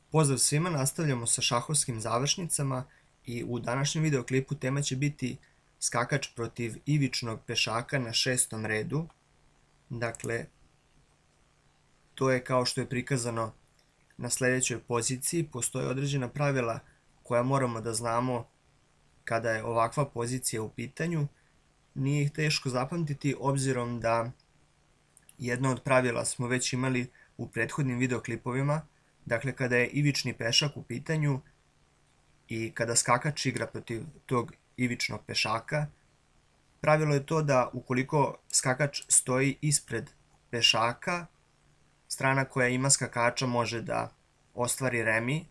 Pozdrav svima, nastavljamo sa šahovskim završnicama i u današnjem videoklipu tema će biti skakač protiv ivičnog pešaka na 6. redu. Dakle, to je kao što je prikazano na sljedećoj poziciji. Postoje određena pravila koja moramo da znamo kada je ovakva pozicija u pitanju. Nije ih teško zapamtiti obzirom da jedno od pravila smo već imali u prethodnim videoklipovima. Dakle, kada je ivični pešak u pitanju i kada skakač igra protiv tog ivičnog pešaka, pravilo je to da ukoliko skakač stoji ispred pešaka, strana koja ima skakača može da ostvari remi.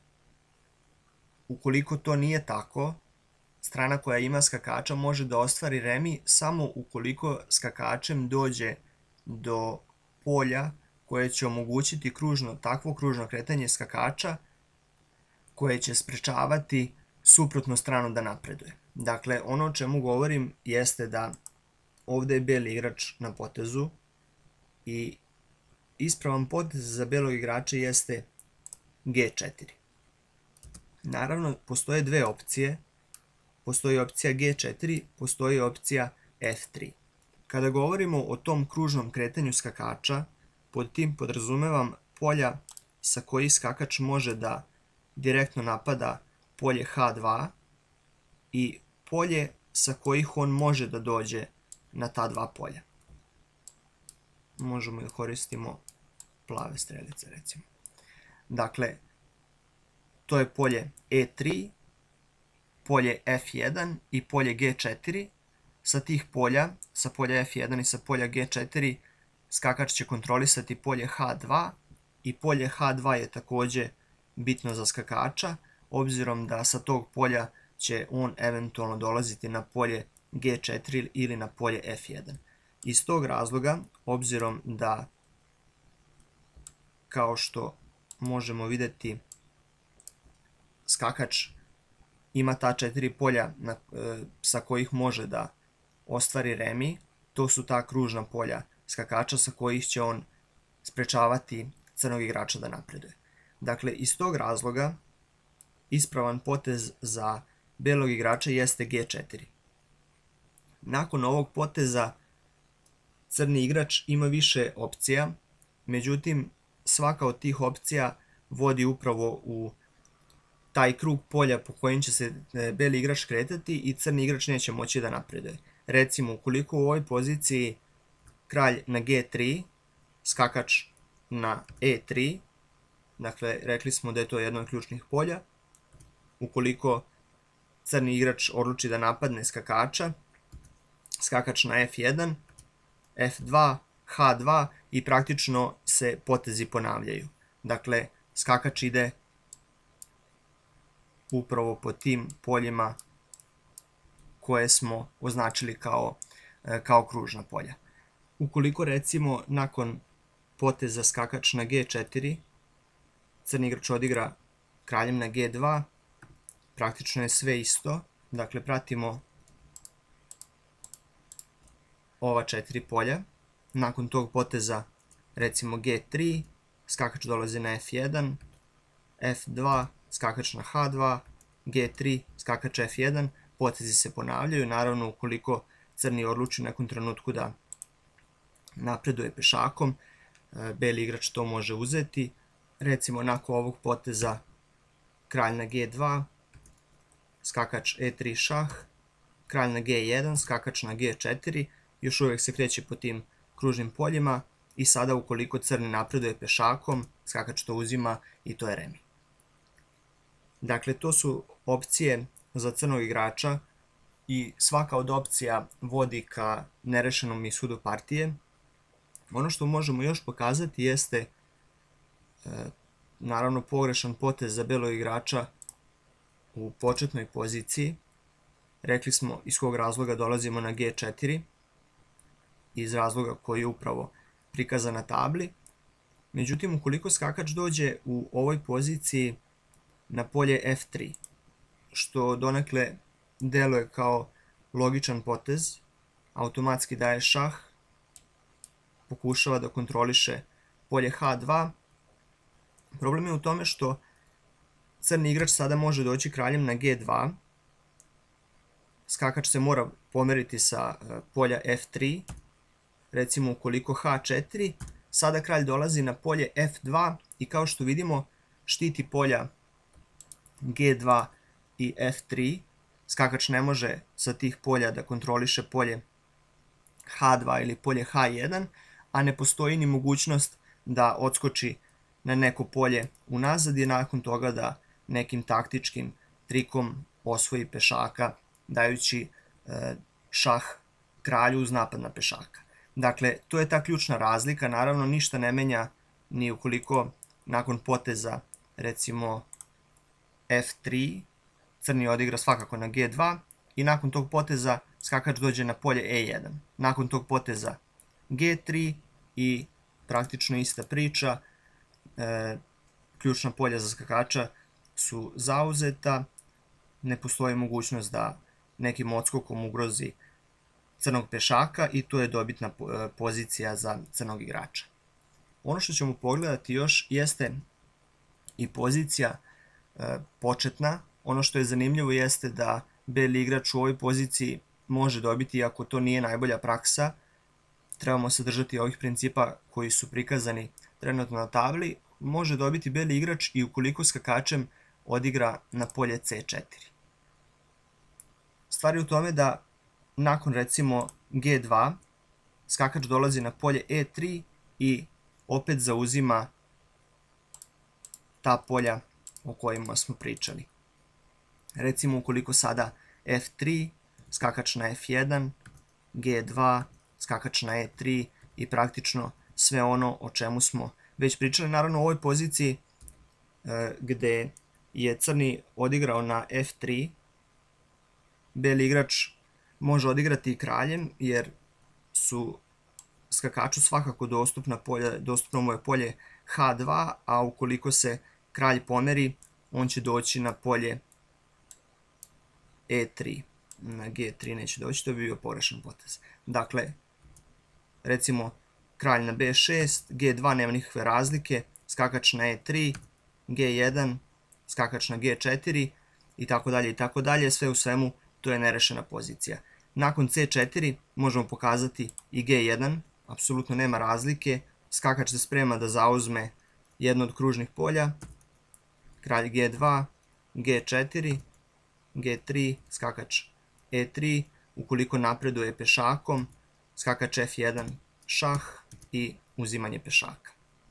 Ukoliko to nije tako, strana koja ima skakača može da ostvari remi samo ukoliko skakačem dođe do polja koje će omogućiti takvo kružno kretanje skakača koje će sprečavati suprotnu stranu da napreduje. Dakle, ono o čemu govorim jeste da ovde je beli igrač na potezu i ispravan potez za belog igrača jeste G4. Naravno, postoje dve opcije. Postoji opcija G4, postoji opcija F3. Kada govorimo o tom kružnom kretanju skakača, pod tim podrazumevam polja sa koji skakač može da direktno napada polje H2 i polje sa kojih on može da dođe na ta dva polja. Možemo da koristimo plave strelice, recimo. Dakle, to je polje E3, polje F1 i polje G4. Sa tih polja, sa polja F1 i sa polja G4, skakač će kontrolisati polje H2 i polje H2 je takođe bitno za skakača, obzirom da sa tog polja će on eventualno dolaziti na polje G4 ili na polje F1. Iz tog razloga, obzirom da, kao što možemo videti, skakač ima ta 4 polja sa kojih može da ostvari remi, to su ta kružna polja skakača sa kojih će on sprečavati crnog igrača da napreduje. Dakle, iz tog razloga ispravan potez za belog igrača jeste G4. Nakon ovog poteza crni igrač ima više opcija, međutim svaka od tih opcija vodi upravo u taj krug polja po kojim će se beli igrač kretati i crni igrač neće moći da napreduje. Recimo, ukoliko u ovoj poziciji kralj na G3, skakač na E3, dakle, rekli smo da je to jedno od ključnih polja, ukoliko crni igrač odluči da napadne skakača, skakač na F1, F2, H2 i praktično se potezi ponavljaju. Dakle, skakač ide upravo po tim poljima koje smo označili kao kružna polja. Ukoliko recimo nakon poteza skakač na G4, crni igrač odigra kraljem na G2, praktično je sve isto. Dakle, pratimo ova 4 polja. Nakon tog poteza, recimo G3, skakač dolazi na F1, F2, skakač na H2, G3, skakač F1, potezi se ponavljaju. Naravno, ukoliko crni odluči nekom trenutku da napreduje pešakom, beli igrač to može uzeti. Recimo, nakon ovog poteza kralj na G2, skakač E3 šah, kralj na G1, skakač na G4, još uvijek se kreće po tim kružnim poljima i sada ukoliko crni napreduje pešakom, skakač to uzima i to je remi. Dakle, to su opcije za crnog igrača i svaka od opcija vodi ka nerešenom ishodu partije. Ono što možemo još pokazati jeste naravno pogrešan potez za belog igrača u početnoj poziciji. Rekli smo iz kog razloga dolazimo na G4, iz razloga koji je upravo prikazan na tabli. Međutim, ukoliko skakač dođe u ovoj poziciji na polje F3, što donekle deluje kao logičan potez, automatski daje šah, pokušava da kontroliše polje H2. Problem je u tome što crni igrač sada može doći kraljem na G2, skakač se mora pomeriti sa polja F3, recimo ukoliko H4, sada kralj dolazi na polje F2 i kao što vidimo štiti polja G2 i F3, skakač ne može sa tih polja da kontroliše polje H2 ili polje H1, a ne postoji ni mogućnost da odskoči na neko polje unazad i nakon toga da nekim taktičkim trikom osvoji pešaka, dajući šah kralju uz napad na pešaka. Dakle, to je ta ključna razlika, naravno ništa ne menja ni ukoliko nakon poteza, recimo F3, crni odigra svakako na G2 i nakon tog poteza skakač dođe na polje E1. Nakon tog poteza G3 i praktično ista priča, ključna polja za skakača su zauzeta, ne postoji mogućnost da nekim odskokom ugrozi crnog pešaka i to je dobitna pozicija za crnog igrača. Ono što ćemo pogledati još jeste i pozicija početna. Ono što je zanimljivo jeste da beli igrač u ovoj poziciji može dobiti, iako to nije najbolja praksa, trebamo se držati ovih principa koji su prikazani trenutno na tabli, može dobiti beli igrač i ukoliko skakačem odigra na polje C4. Stvar je u tome da nakon recimo G2 skakač dolazi na polje E3 i opet zauzima ta polja o kojima smo pričali. Recimo ukoliko sada F3, skakač na F1, G2, skakač na E3 i praktično sve ono o čemu smo već pričali. Naravno u ovoj poziciji gde je crni odigrao na F3, beli igrač može odigrati i kraljem jer su skakaču svakako dostupno mu je polje H2, a ukoliko se kralj pomeri, on će doći na polje E3. Na G3 neće doći, to bi bio pogrešan potez. Dakle, recimo kralj na B6, G2 nema nikakve razlike, skakač na E3, G1, skakač na G4 i tako dalje i tako dalje, sve u svemu to je nerešena pozicija. Nakon C4 možemo pokazati i G1, apsolutno nema razlike, skakač se sprema da zauzme jedno od kružnih polja, kralj G2, G4, G3, skakač E3, ukoliko napreduje pešakom, skakač F1, šah i uzimanje pešaka.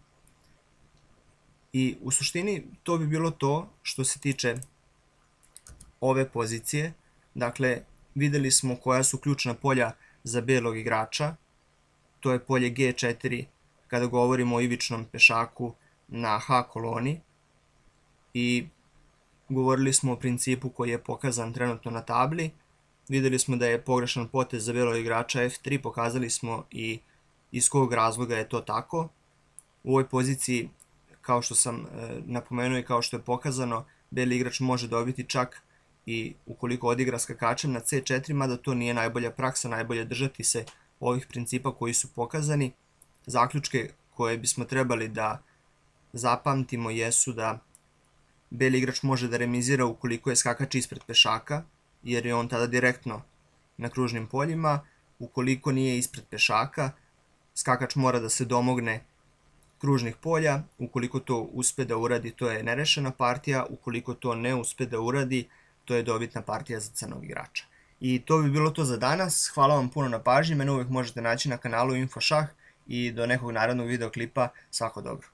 I u suštini to bi bilo to što se tiče ove pozicije. Dakle, videli smo koja su ključna polja za belog igrača. To je polje G4 kada govorimo o ivičnom pešaku na H koloni i govorili smo o principu koji je pokazan trenutno na tabli. Videli smo da je pogrešan potez za belog igrača F3, pokazali smo i iz kog razloga je to tako. U ovoj poziciji, kao što sam napomenuo i kao što je pokazano, beli igrač može dobiti čak i ukoliko odigra skakačem na C4, mada to nije najbolja praksa, najbolje držati se ovih principa koji su pokazani. Zaključke koje bismo trebali da zapamtimo jesu da beli igrač može da remizira ukoliko je skakač ispred pešaka, jer je on tada direktno na kružnim poljima. Ukoliko nije ispred pešaka, skakač mora da se domogne kružnih polja. Ukoliko to uspe da uradi, to je nerešena partija. Ukoliko to ne uspe da uradi, to je dobitna partija za crnog igrača. I to bi bilo to za danas. Hvala vam puno na pažnji. Mene uvek možete naći na kanalu InfoŠah i do nekog narednog videoklipa. Svako dobro.